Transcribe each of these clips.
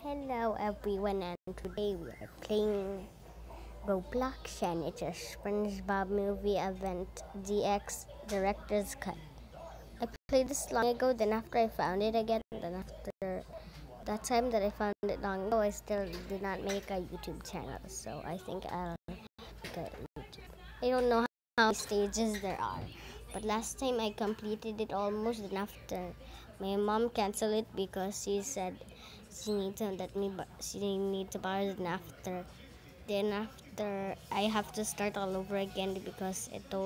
Hello everyone, and today we are playing Roblox, and it's a SpongeBob movie event DX Director's Cut. I played this long ago, then after I found it again, then after that time that I found it long ago, I still did not make a YouTube channel, so I think I'll make a YouTube. I don't know how many stages there are, but last time I completed it almost, then after my mom canceled it because she said she need to borrow it, and after I have to start all over again because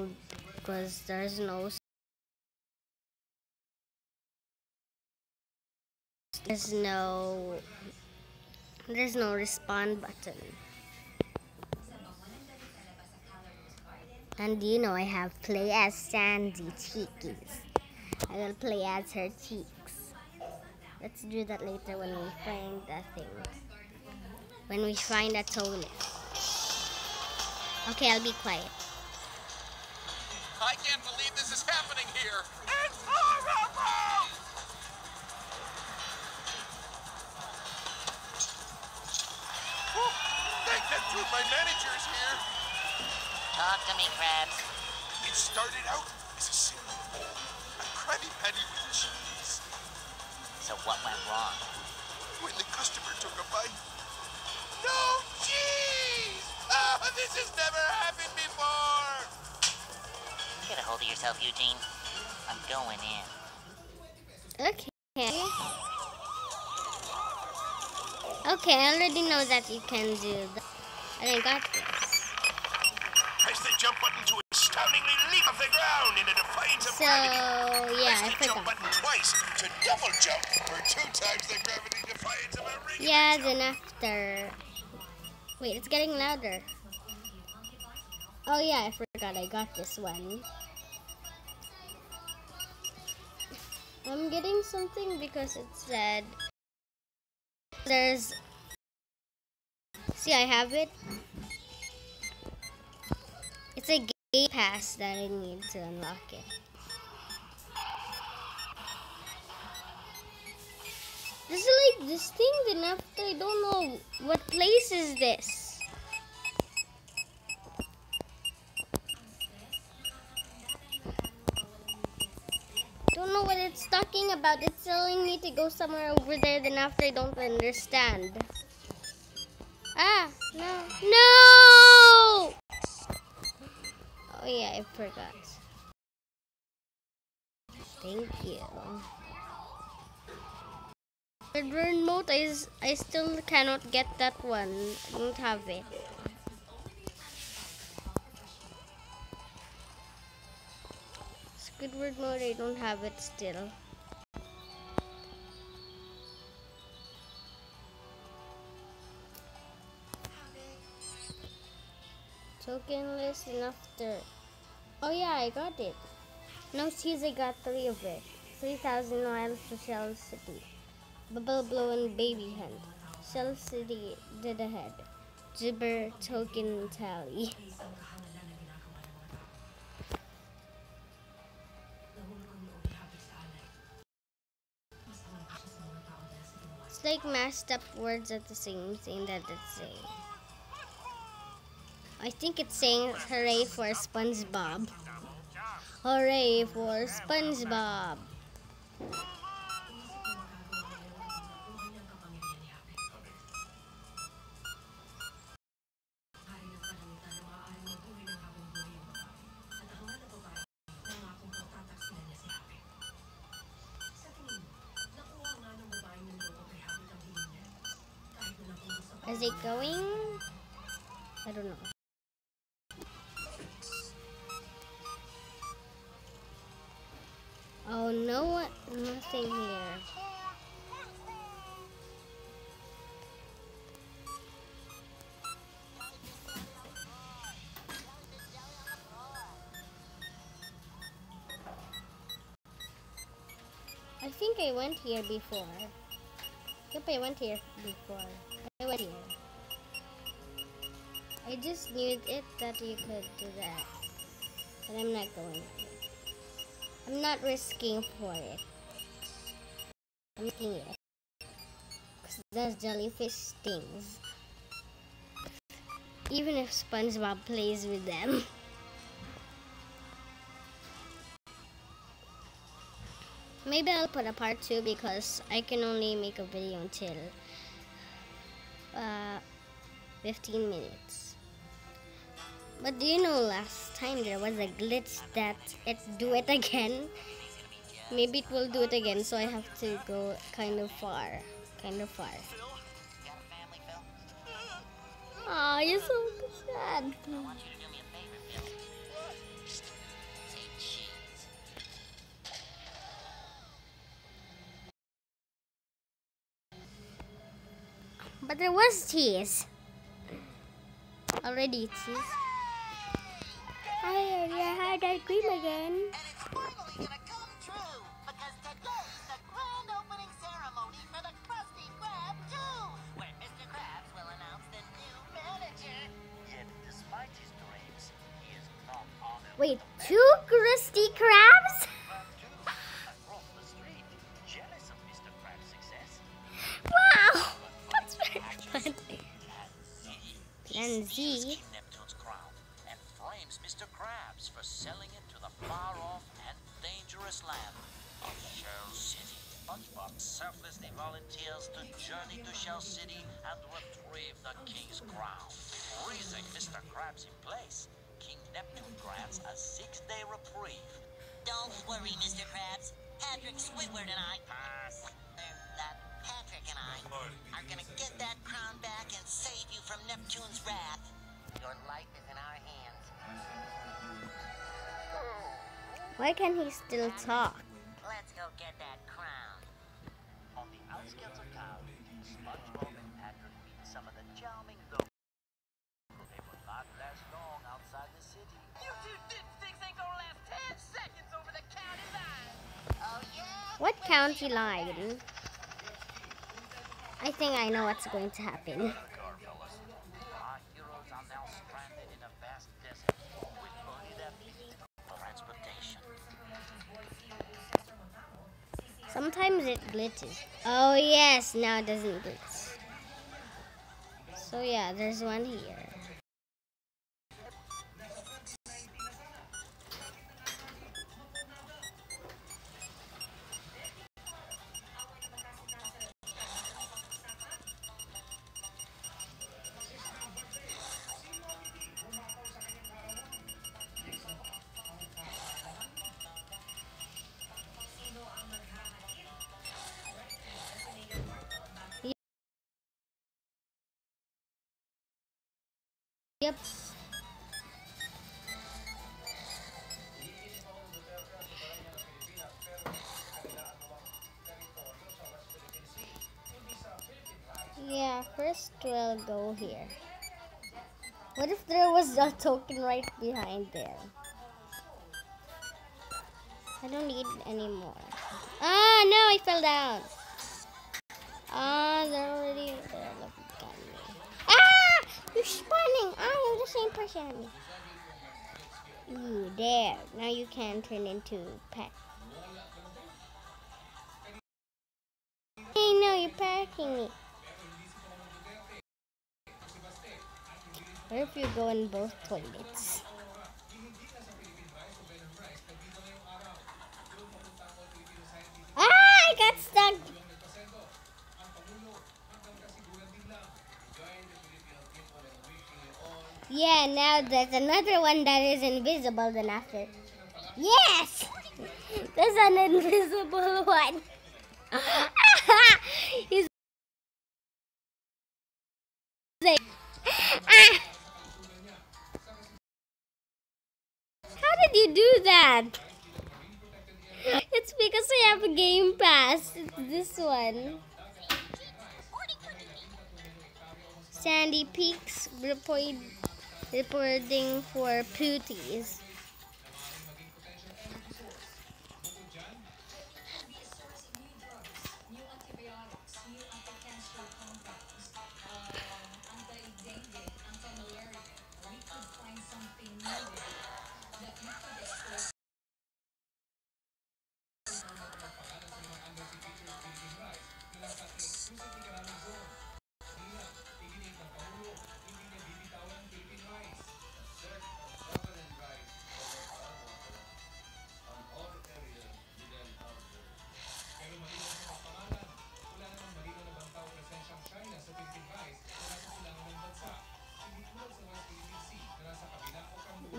there's no there's no respond button. And I have play as Sandy Cheekies. I will play as her cheeks. Let's do that later when we find that thing. When we find a toilet. Okay, I'll be quiet. I can't believe this is happening here. It's horrible! Thank the truth, my manager's here. Talk to me, Krabs. It started out as a simple bowl, a Krabby Patty with cheese. So what went wrong? When the customer took a bite, no cheese! Oh, this has never happened before! Get a hold of yourself, Eugene. I'm going in. Okay. Okay, I already know that you can do that. And I got this. Press the jump button to astoundingly leap off the ground in a defiance of So, gravity. yeah, I Press the jump forgot. button twice to double jump for 2 times the gravity defiance of a regular Yeah, jump. then after... Wait, it's getting louder. Oh yeah, I forgot I got this one. I'm getting something because it said... See, I have it. It's a gate pass that I need to unlock it. This is like this thing, then after I don't know what place is this. Don't know what it's talking about. It's telling me to go somewhere over there, then after I don't understand. Ah, no. No! Oh yeah, I forgot. Thank you. Squidward mode, I still cannot get that one. I don't have it. Squidward mode, I don't have it still. Token list and after. Oh yeah, I got it. No cheese, I got 3 of it. 3,000 miles to Shell City. Bubble Blow and Baby Hunt. Shell City did ahead. Gibber token tally. It's like mashed up words at the same thing that it's saying. I think it's saying hooray for SpongeBob. Hooray for SpongeBob. Is it going? I don't know. Oh no, nothing here. I think I went here before. Yep, I went here before. I went here. I just knew it that you could do that. But I'm not going to. I'm not risking for it. I'm risking it. attacks those jellyfish stings. Even if SpongeBob plays with them. Maybe I'll put a part 2 because I can only make a video until 15 minutes. But do you know last time there was a glitch that it do it again? Maybe it will do it again, so I have to go kind of far. Got a family, Phil? Aw, you're so sad. I want you to do me a favor, Phil. Say cheese. But there was cheese. Already cheese. I had that cream again. And it's finally gonna come true, because today's the grand opening ceremony for the Krusty Krab 2, where Mr. Krabs will announce the new manager. Yet, despite his dreams, he is not honored. Wait, 2 Krusty Krabs? Krab 2, across the street, jealous of Mr. Krabs' success. Wow, that's very funny. And Z. King Neptune's crown and frames Mr. Krabs for selling it to the far-off and dangerous land of Shell City. SpongeBob selflessly volunteers to journey to Shell City and retrieve the king's crown. Freezing Mr. Krabs in place, King Neptune grants a 6-day reprieve. Don't worry, Mr. Krabs. Patrick Squidward and I... Patrick and I are gonna get that crown back and save you from Neptune's wrath. Your life is in our hands. Why can't he still talk? Let's go get that crown. On the outskirts of town, SpongeBob and Patrick meet some of the charming locals. They will not last long outside the city. You two dipsticks ain't gonna last 10 seconds over the county line. Oh yeah? What county line? I think I know what's going to happen. Car, fellas. Our heroes are now stranded in a vast desert with only their feet for transportation. Sometimes it glitches. Oh yes, now it doesn't glitch. So yeah, there's one here. Yep. Yeah, first we'll go here. What if there was a token right behind there? I don't need any more. Ah, no, I fell down. Ah, they're already there. Look at me. Ah! You're spawning. Ah, you're the same person. Ooh, there. Now you can turn into pet. Hey, no, you're packing me. What if you go in both toilets? Ah, I got stuck. Yeah, now there's another one that is invisible then after. Yes! There's an invisible one. He's like, ah! How did you do that? It's because I have a Game Pass. It's this one. Sandy Peaks reporting for Pooties.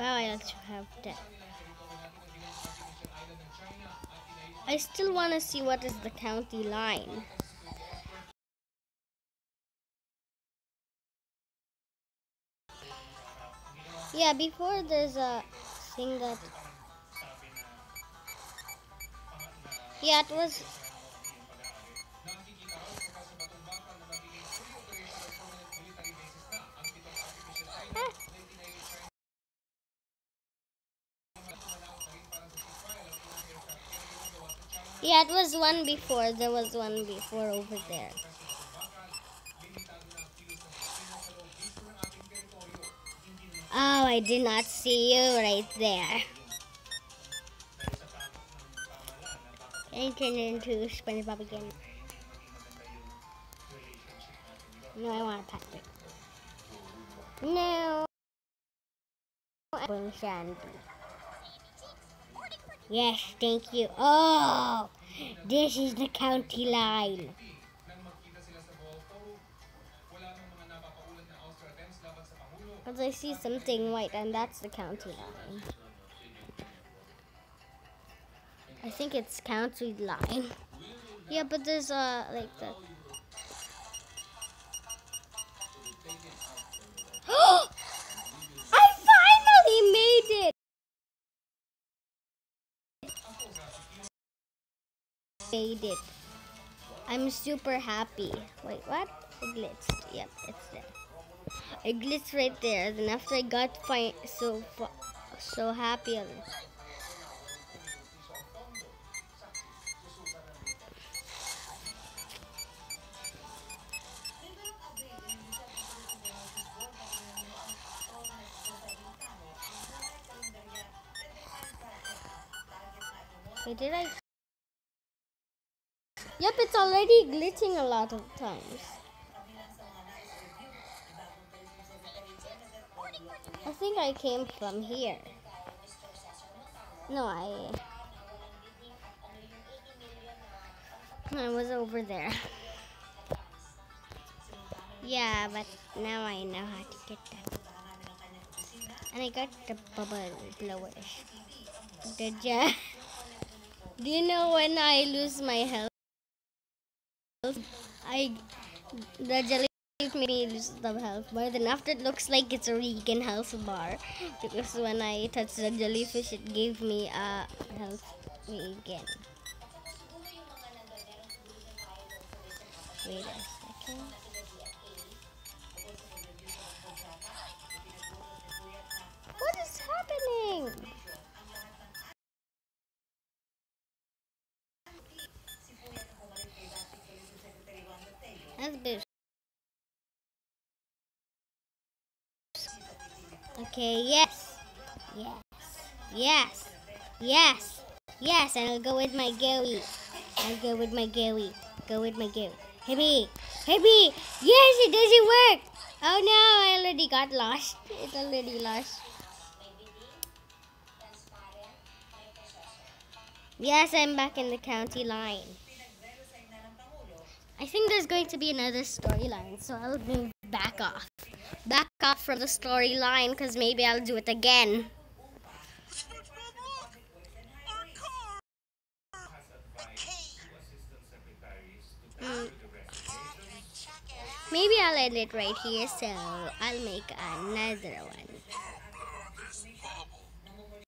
Wow, I also have that. I still want to see what is the county line. Yeah, before there's a thing that... Yeah, it was... Yeah, it was one before. There was one before over there. Oh, I did not see you right there. And turn into SpongeBob again. No, I want Patrick. No. Shandy. Yes, thank you. Oh, this is the county line. Because I see something white, and that's the county line. I think it's county line. Yeah, but there's like the... I finally made it! Made it. I'm super happy. Wait, what? It glitched. Yep, it's there. It glitched right there. Then after I got so happy. Wait, did I? Yep, it's already glitching a lot of times. I think I came from here. No, I was over there. Yeah, but now I know how to get that. And I got the bubble blowers. Do you know when I lose my health? The jelly made me lose the health bar. Then after it looks like it's a Regan health bar. Because when I touched the jellyfish, it gave me a health Regan. Wait a second. What is happening? That's boost. Okay, yes. Yes, and I'll go with my Gary. Go with my Gary. Hey, yes, it doesn't work. Oh no, I already got lost. It already lost. Yes, I'm back in the county line. I think there's going to be another storyline, so I'll move back off. Back off from the storyline, because maybe I'll do it again. Maybe I'll end it right here, so I'll make another one.